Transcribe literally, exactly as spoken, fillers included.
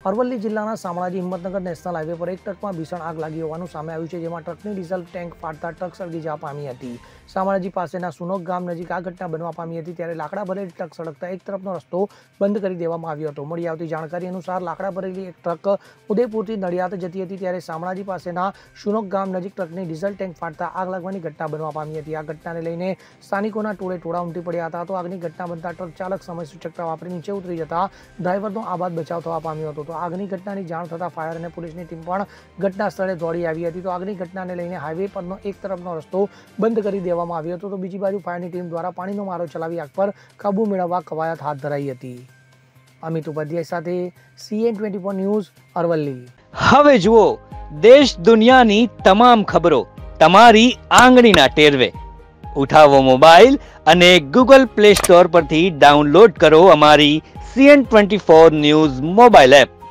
અરવલ્લી જિલ્લાના Shamlaji Himmatnagar national highway પર એક ટ્રકમાં ભીષણ આગ લાગી હોવાનું સામે આવ્યું છે, જેમાં ટ્રકની ડીઝલ ટેન્ક ફાટતા ટ્રક સળગી જવા પામી હતી। શામળાજી પાસેના સુનોક ગામ નજીક આ ઘટના બનવા પામી હતી, ત્યારે લાકડા ભરેલી ટ્રક સળગતા એક તરફનો રસ્તો બંધ કરી દેવામાં આવ્યો હતો। મળી આવતી જાણકારી અનુસાર લાકડા ભરેલી એક ટ્રક ઉદયપુરથી નડિયાદ જતી હતી, ત્યારે શામળાજી પાસેના સુનોક ગામ નજીક ટ્રકની ડીઝલ ટેન્ક ફાટતા આગ લાગવાની ઘટના બનવા પામી હતી। આ ઘટનાને લઈને સ્થાનિકોના ટોળે ટોળા ઉમટી પડ્યા હતા। તો આગની ઘટના બનતા ટ્રક ચાલક સમય સૂચકતા વાપરી નીચે ઉતરી જતા ડ્રાઈવરનો આબાદ બચાવ થવા પામ્યો હતો। તો આગની ઘટનાની જાણ થતાં ફાયર અને પોલીસની ટીમ પણ ઘટના સ્થળે દોડી આવી હતી। તો આગની ઘટનાને લઈને હાઈવે પરનો એક તરફનો રસ્તો બંધ કરી દેવામાં આવ્યો હતો, તો બીજી બાજુ ફાયરની ટીમ દ્વારા પાણીનો મારો ચલાવી આગ પર કાબુ મેળવવા કવાયત હાથ ધરાઈ હતી। અમિત ઉપાધ્યાય સાથે CN twenty four news, Aravalli. હવે જુઓ દેશ દુનિયાની તમામ ખબરો તમારી આંગળીના ટેરવે। ઉઠાવો મોબાઈલ અને ગૂગલ પ્લે સ્ટોર પરથી ડાઉનલોડ કરો અમારી CN twenty four news mobile app.